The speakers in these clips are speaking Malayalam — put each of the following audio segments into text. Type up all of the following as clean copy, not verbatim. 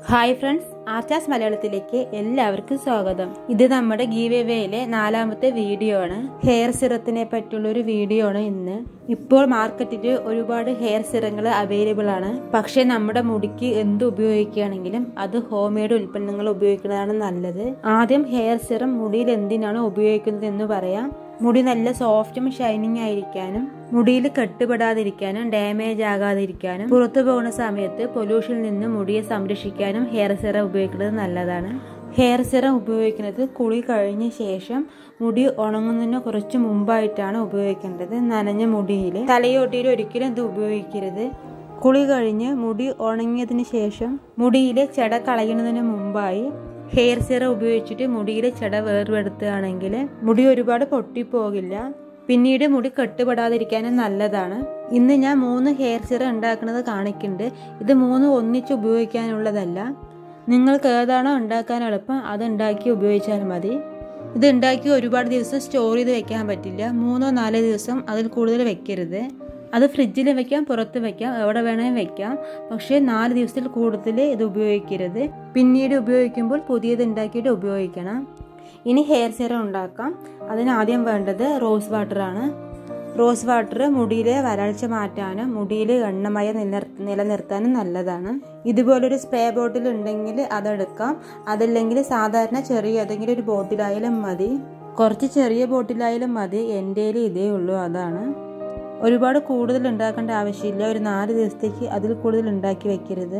ഹായ് ഫ്രണ്ട്സ്, ആർച്ചാസ് മലയാളത്തിലേക്ക് എല്ലാവർക്കും സ്വാഗതം. ഇത് നമ്മുടെ ഗീവ് അവേയിലെ 4ാമത്തെ വീഡിയോ ആണ്. ഹെയർ സിറത്തിനെ പറ്റിയുള്ള ഒരു വീഡിയോ ആണ് ഇന്ന്. ഇപ്പോൾ മാർക്കറ്റിൽ ഒരുപാട് ഹെയർ സിറങ്ങൾ അവൈലബിൾ ആണ്. പക്ഷെ നമ്മുടെ മുടിക്ക് എന്ത് ഉപയോഗിക്കുകയാണെങ്കിലും അത് ഹോം മെയ്ഡ് ഉൽപ്പന്നങ്ങൾ ഉപയോഗിക്കുന്നതാണ് നല്ലത്. ആദ്യം ഹെയർ സിറം മുടിയിൽ എന്തിനാണ് ഉപയോഗിക്കുന്നത് എന്ന് പറയാം. മുടി നല്ല സോഫ്റ്റും ഷൈനിങ് ആയിരിക്കാനും മുടിയിൽ കെട്ടുപെടാതിരിക്കാനും ഡാമേജ് ആകാതിരിക്കാനും പുറത്തു പോകുന്ന സമയത്ത് പൊല്യൂഷനിൽ നിന്ന് മുടിയെ സംരക്ഷിക്കാനും ഹെയർ സിറം ഉപയോഗിക്കുന്നത് നല്ലതാണ്. ഹെയർ സിറം ഉപയോഗിക്കുന്നത് കുളി കഴിഞ്ഞ ശേഷം മുടി ഉണങ്ങുന്നതിന് കുറച്ച് മുമ്പായിട്ടാണ് ഉപയോഗിക്കേണ്ടത്. നനഞ്ഞ മുടിയിൽ തലയോട്ടിയിൽ ഒരിക്കലും ഇത് ഉപയോഗിക്കരുത്. കുളി കഴിഞ്ഞ് മുടി ഉണങ്ങിയതിന് ശേഷം മുടിയിലെ ചെട കളയുന്നതിന് മുമ്പായി ഹെയർ സിറം ഉപയോഗിച്ചിട്ട് മുടിയിലെ ചെട വേർപെടുത്തുകയാണെങ്കിൽ മുടി ഒരുപാട് പൊട്ടിപ്പോകില്ല. പിന്നീട് മുടി കെട്ടുപെടാതിരിക്കാനും നല്ലതാണ്. ഇന്ന് ഞാൻ 3 ഹെയർ സിറം ഉണ്ടാക്കുന്നത് കാണിക്കുന്നുണ്ട്. ഇത് 3 ഒന്നിച്ച് ഉപയോഗിക്കാനുള്ളതല്ല. നിങ്ങൾക്ക് ഏതാണോ ഉണ്ടാക്കാൻ എളുപ്പം അത് ഉണ്ടാക്കി ഉപയോഗിച്ചാൽ മതി. ഇത് ഉണ്ടാക്കി ഒരുപാട് ദിവസം സ്റ്റോർ ചെയ്ത് വെക്കാൻ പറ്റില്ല. 3-4 ദിവസം അതിൽ കൂടുതൽ വെക്കരുത്. അത് ഫ്രിഡ്ജിൽ വെക്കാം, പുറത്ത് വെക്കാം, എവിടെ വേണമെങ്കിലും വെക്കാം. പക്ഷേ 4 ദിവസത്തിൽ കൂടുതൽ ഇത് ഉപയോഗിക്കരുത്. പിന്നീട് ഉപയോഗിക്കുമ്പോൾ പുതിയത് ഉണ്ടാക്കിയിട്ട് ഉപയോഗിക്കണം. ഇനി ഹെയർ സിറം ഉണ്ടാക്കാം. അതിനാദ്യം വേണ്ടത് റോസ് വാട്ടറാണ്. റോസ് വാട്ടർ മുടിയിലെ വരൾച്ച മാറ്റാനും മുടിയിൽ എണ്ണമയം നിലനിർത്താനും നല്ലതാണ്. ഇതുപോലൊരു സ്പ്രേ ബോട്ടിൽ ഉണ്ടെങ്കിൽ അതെടുക്കാം. അതല്ലെങ്കിൽ സാധാരണ ചെറിയ ഏതെങ്കിലും ഒരു ബോട്ടിലായാലും മതി. കുറച്ച് ചെറിയ ബോട്ടിലായാലും മതി. എൻ്റെ കയ്യിൽ ഇതേ ഉള്ളൂ, അതാണ്. ഒരുപാട് കൂടുതൽ ഉണ്ടാക്കേണ്ട ആവശ്യമില്ല. ഒരു 4 ദിവസത്തേക്ക് അതിൽ കൂടുതൽ ഉണ്ടാക്കി വെക്കരുത്.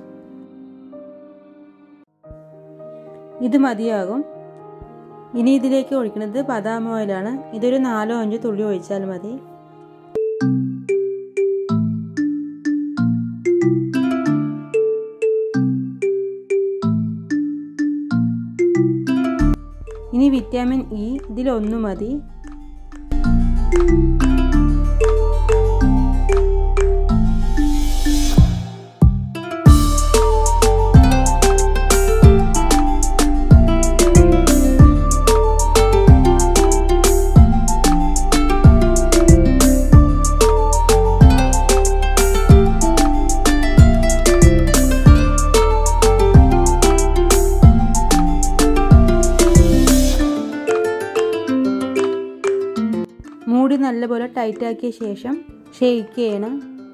ഇത് മതിയാകും. ഇനി ഇതിലേക്ക് ഒഴിക്കുന്നത് ബദാം ഓയിലാണ്. ഇതൊരു 4-5 തുള്ളി ഒഴിച്ചാൽ മതി. ഇനി വിറ്റാമിൻ ഇ ഇതിലൊന്നു മതി. മൂടി നല്ലപോലെ ടൈറ്റ് ആക്കിയ ശേഷം ഷെയ്ക്ക് ചെയ്യണം.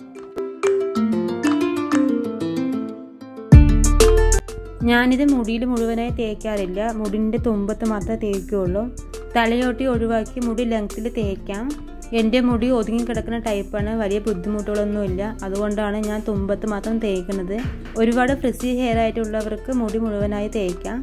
ഞാനിത് മുടിയിൽ മുഴുവനായി തേക്കാറില്ല. മുടിൻ്റെ തുമ്പത്ത് മാത്രമേ തേക്കുള്ളൂ. തലയോട്ടി ഒഴിവാക്കി മുടി ലെങ്ത്തിൽ തേക്കാം. എൻ്റെ മുടി ഒതുങ്ങി കിടക്കുന്ന ടൈപ്പാണ്. വലിയ ബുദ്ധിമുട്ടുകളൊന്നുമില്ല. അതുകൊണ്ടാണ് ഞാൻ തുമ്പത്ത് മാത്രം തേക്കുന്നത്. ഒരുപാട് ഫ്രിസി ഹെയർ ആയിട്ടുള്ളവർക്ക് മുടി മുഴുവനായി തേക്കാം.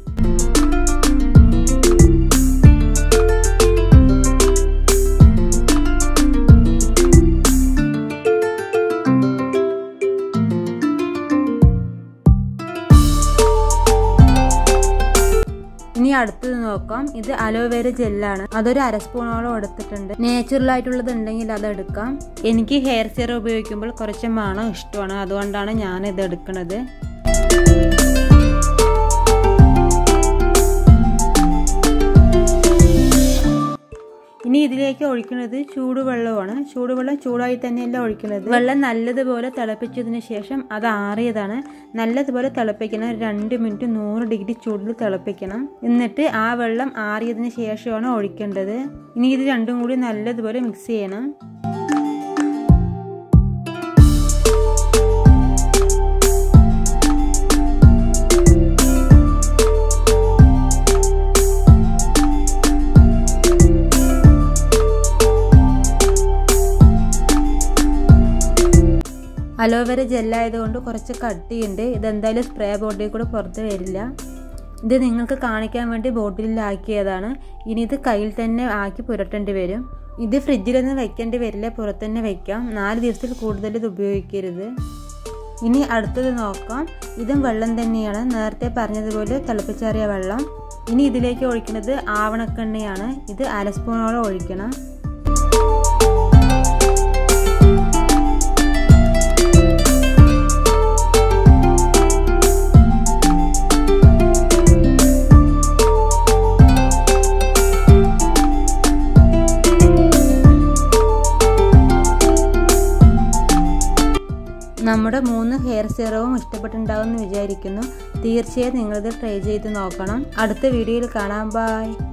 ഇനി അടുത്തത് നോക്കാം. ഇത് അലോവേര ജെല്ലാണ്. അതൊരു 1/2 സ്പൂണോളം എടുത്തിട്ടുണ്ട്. നേച്ചുറൽ ആയിട്ടുള്ളത് ഉണ്ടെങ്കിൽ അതെടുക്കാം. എനിക്ക് ഹെയർ സിറം ഉപയോഗിക്കുമ്പോൾ കുറച്ച് മണം ഇഷ്ടമാണ്. അതുകൊണ്ടാണ് ഞാൻ ഇത് എടുക്കുന്നത്. ഇനി ഇതിലേക്ക് ഒഴിക്കുന്നത് ചൂടുവെള്ളമാണ്. ചൂടുവെള്ളം ചൂടായി തന്നെയല്ല ഒഴിക്കുന്നത്. വെള്ളം നല്ലതുപോലെ തിളപ്പിച്ചതിന് ശേഷം അത് ആറിയതാണ്. നല്ലതുപോലെ തിളപ്പിക്കണം. 2 മിനിറ്റ് 100 ഡിഗ്രി ചൂടിൽ തിളപ്പിക്കണം. എന്നിട്ട് ആ വെള്ളം ആറിയതിന് ശേഷമാണ് ഒഴിക്കേണ്ടത്. ഇനി ഇത് രണ്ടും കൂടി നല്ലതുപോലെ മിക്സ് ചെയ്യണം. അലോവേര ജെല്ലായതുകൊണ്ട് കുറച്ച് കട്ടിയുണ്ട്. ഇതെന്തായാലും സ്പ്രേ ബോട്ടിൽ കൂടെ പുറത്ത് വരില്ല. ഇത് നിങ്ങൾക്ക് കാണിക്കാൻ വേണ്ടി ബോട്ടിലാക്കിയതാണ്. ഇനി ഇത് കയ്യിൽ തന്നെ ആക്കി പുരട്ടേണ്ടി വരും. ഇത് ഫ്രിഡ്ജിലൊന്നും വെക്കേണ്ടി വരില്ല, പുറത്ത് തന്നെ വെക്കാം. 4 ദിവസത്തിൽ കൂടുതൽ ഇത് ഉപയോഗിക്കരുത്. ഇനി അടുത്തത് നോക്കാം. ഇതും വെള്ളം തന്നെയാണ്. നേരത്തെ പറഞ്ഞതുപോലെ തിളപ്പിച്ചാറിയ വെള്ളം. ഇനി ഇതിലേക്ക് ഒഴിക്കുന്നത് ആവണക്കെണ്ണയാണ്. ഇത് 1/2 സ്പൂണോളം ഒഴിക്കണം. നമ്മുടെ 3 ഹെയർ സിറവും സംഭവം ഇഷ്ടപ്പെട്ടിട്ടുണ്ടാകുമെന്ന് വിചാരിക്കുന്നു. തീർച്ചയായും നിങ്ങളിത് ട്രൈ ചെയ്ത് നോക്കണം. അടുത്ത വീഡിയോയിൽ കാണാം. ബൈ.